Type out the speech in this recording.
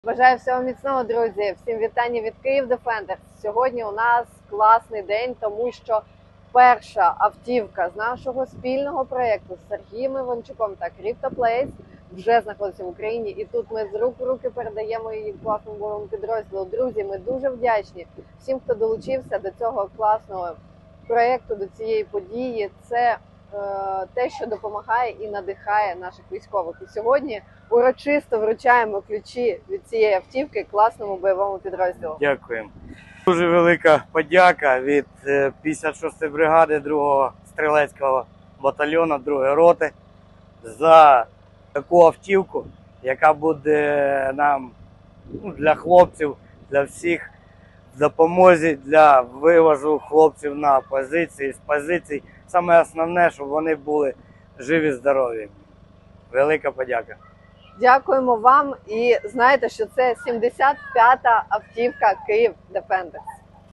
Бажаю всього міцного, друзі! Всім вітання від Київ Defenders. Сьогодні у нас класний день, тому що перша автівка з нашого спільного проєкту з Сергієм Іванчуком та CryptoPlace вже знаходиться в Україні. І тут ми з рук в руки передаємо її класному бойовому підрозділу. Друзі, ми дуже вдячні всім, хто долучився до цього класного проєкту, до цієї події. Це те, що допомагає і надихає наших військових. І сьогодні урочисто вручаємо ключі від цієї автівки класному бойовому підрозділу. Дякуємо. Дуже велика подяка від 56-ї бригади 2-го стрілецького батальйону 2-ї роти за таку автівку, яка буде нам, для хлопців, для всіх в допомозі для вивозу хлопців на позиції, з позицій. Саме основне, щоб вони були живі, здорові. Велика подяка. Дякуємо вам і знаєте, що це 75-та автівка Київ Defenders.